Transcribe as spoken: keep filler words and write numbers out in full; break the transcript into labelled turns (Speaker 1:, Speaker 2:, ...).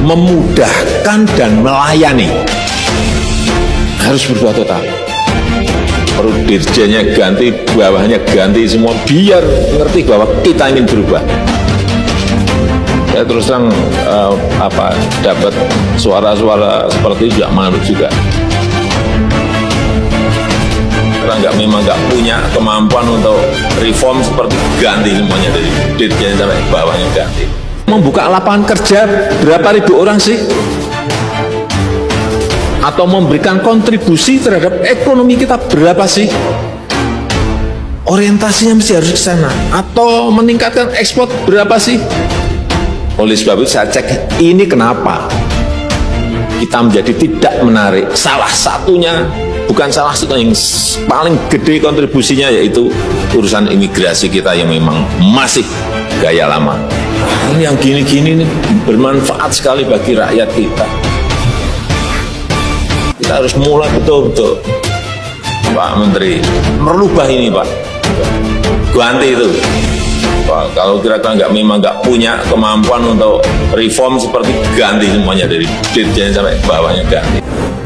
Speaker 1: memudahkan dan melayani. Harus berubah total. Perlu dirjennya ganti, bawahnya ganti semua, biar ngerti bahwa kita ingin berubah. Saya terus terang uh, apa dapat suara-suara seperti itu juga malu juga. Karena nggak memang nggak punya kemampuan untuk reform seperti ganti semuanya dari dirjen sampai bawahnya ganti. Membuka lapangan kerja berapa ribu orang sih? Atau memberikan kontribusi terhadap ekonomi kita berapa sih? Orientasinya mesti harus ke sana. Atau meningkatkan ekspor berapa sih? Oleh sebab itu saya cek ini kenapa kita menjadi tidak menarik. Salah satunya, bukan salah satu yang paling gede kontribusinya yaitu urusan imigrasi kita yang memang masih gaya lama. Ini yang gini-gini nih bermanfaat sekali bagi rakyat kita. Kita harus mulai betul-betul, Pak Menteri, merubah ini Pak, ganti itu. Pak, kalau kira-kira nggak memang nggak punya kemampuan untuk reform seperti ganti semuanya dari dirjen sampai bawahnya ganti.